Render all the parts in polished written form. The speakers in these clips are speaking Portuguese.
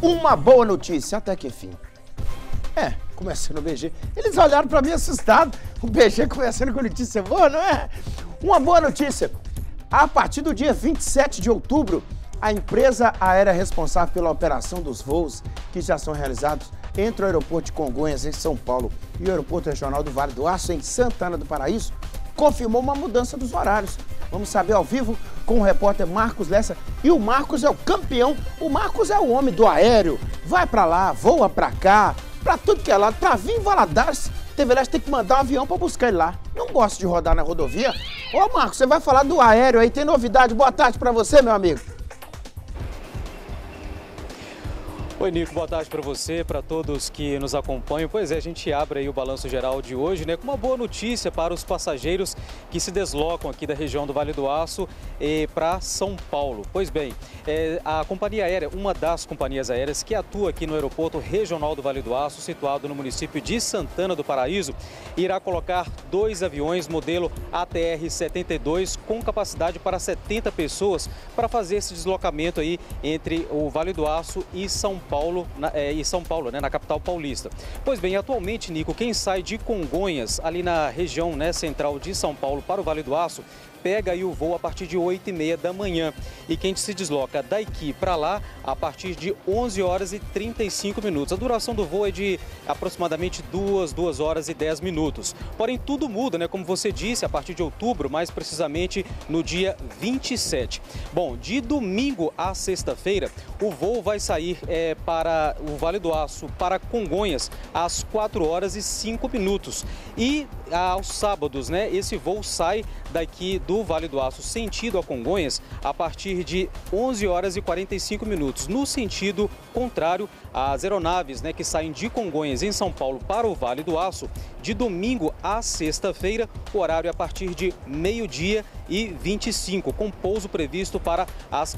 Uma boa notícia, até que enfim. Começando o BG. Eles olharam pra mim assustados. O BG começando com notícia boa, não é? Uma boa notícia. A partir do dia 27 de outubro, a empresa aérea responsável pela operação dos voos que já são realizados entre o aeroporto de Congonhas, em São Paulo, e o aeroporto regional do Vale do Aço, em Santana do Paraíso, confirmou uma mudança dos horários. Vamos saber ao vivo com o repórter Marcos Lessa. E o Marcos é o campeão. O Marcos é o homem do aéreo. Vai pra lá, voa pra cá, pra tudo que é lado. Pra vir em Valadares, tem que mandar um avião pra buscar ele lá. Não gosto de rodar na rodovia. Ô Marcos, você vai falar do aéreo aí, tem novidade. Boa tarde pra você, meu amigo. Oi, Nico, boa tarde para você, para todos que nos acompanham. Pois é, a gente abre aí o Balanço Geral de hoje, né, com uma boa notícia para os passageiros que se deslocam aqui da região do Vale do Aço para São Paulo. Pois bem, a companhia aérea, uma das companhias aéreas que atua aqui no aeroporto regional do Vale do Aço, situado no município de Santana do Paraíso, irá colocar 2 aviões modelo ATR-72 com capacidade para 70 pessoas para fazer esse deslocamento aí entre o Vale do Aço e São Paulo, na capital paulista. Pois bem, atualmente, Nico, quem sai de Congonhas, ali na região, né, central de São Paulo, para o Vale do Aço, pega aí o voo a partir de 8h30 da manhã. E quem se desloca daqui para lá a partir de 11 horas e 35 minutos. A duração do voo é de aproximadamente 2 horas e 10 minutos. Porém, tudo muda, né? Como você disse, a partir de outubro, mais precisamente no dia 27. Bom, de domingo a sexta-feira, o voo vai sair para o Vale do Aço, para Congonhas, às 4 horas e 5 minutos. E aos sábados, né? Esse voo sai daqui do Vale do Aço, sentido a Congonhas, a partir de 11 horas e 45 minutos. No sentido contrário, as aeronaves, né, que saem de Congonhas, em São Paulo, para o Vale do Aço, de domingo a sexta-feira, o horário é a partir de 12h25, com pouso previsto para as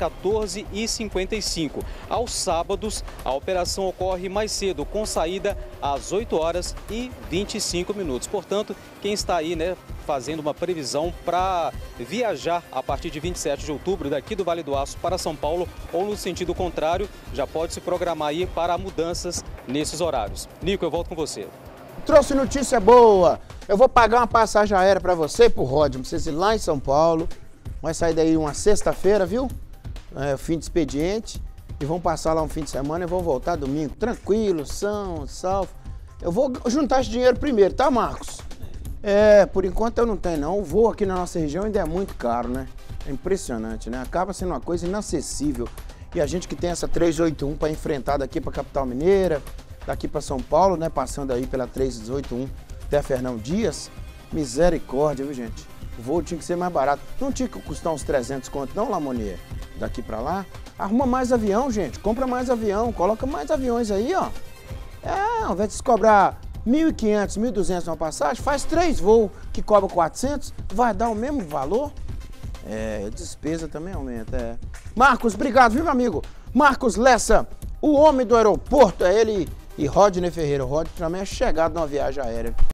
14h55. Aos sábados, a operação ocorre mais cedo, com saída às 8 horas e 25 minutos. Portanto, quem está aí, né, fazendo uma previsão para viajar a partir de 27 de outubro daqui do Vale do Aço para São Paulo ou no sentido contrário, já pode se programar aí para mudanças nesses horários. Nico, eu volto com você. Trouxe notícia boa. Eu vou pagar uma passagem aérea para você, pro Rod, pra vocês ir lá em São Paulo. Vai sair daí uma sexta-feira, viu? Fim de expediente. E vão passar lá um fim de semana e vão voltar domingo. Tranquilo, são, salvo. Eu vou juntar esse dinheiro primeiro, tá, Marcos? Por enquanto eu não tenho não. O voo aqui na nossa região ainda é muito caro, né? É impressionante, né? Acaba sendo uma coisa inacessível. E a gente que tem essa 381 para enfrentar daqui para a capital mineira, daqui para São Paulo, né? Passando aí pela 381 até Fernão Dias. Misericórdia, viu, gente? O voo tinha que ser mais barato. Não tinha que custar uns 300 conto não, Lamonier? Daqui para lá. Arruma mais avião, gente. Compra mais avião. Coloca mais aviões aí, ó. Ao invés de se cobrar 1.500, 1.200 uma passagem, faz 3 voos que cobram 400, vai dar o mesmo valor? Despesa também aumenta, Marcos, obrigado, viu, meu amigo? Marcos Lessa, o homem do aeroporto, é ele e Rodney Ferreira. O Rodney também é chegado numa viagem aérea.